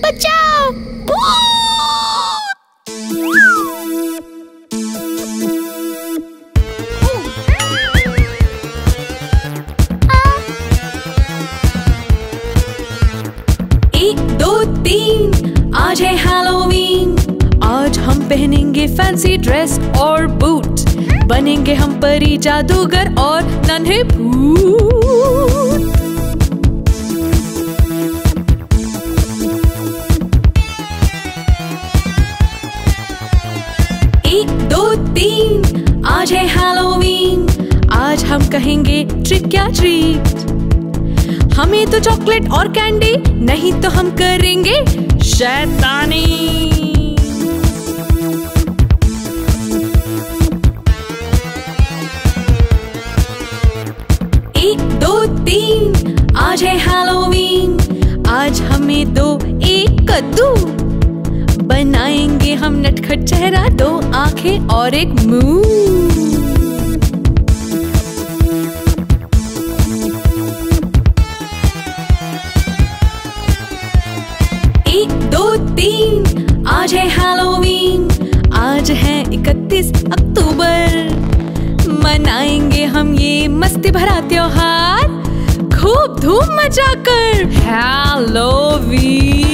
बचाओ। एक दो तीन, आज है हैलोवीन। आज हम पहनेंगे फैंसी ड्रेस और बूट, बनेंगे हम परी, जादूगर और नन्हे भूत। एक दो तीन, आज है हैलोवीन। आज हम कहेंगे ट्रिक या ट्रीट। हमें तो चॉकलेट और कैंडी, नहीं तो हम करेंगे शैतानी। एक दो तीन, आज है हैलोवीन। आज हमें दो एक कद्दू, बनाएंगे हम नटखट चेहरा, दो आंखें और एक मुंह। एक दो तीन, आज है हैलोवीन। आज है 31 अक्टूबर, मनाएंगे हम ये मस्ती भरा त्योहार, खूब धूम मचाकर हैलोवीन।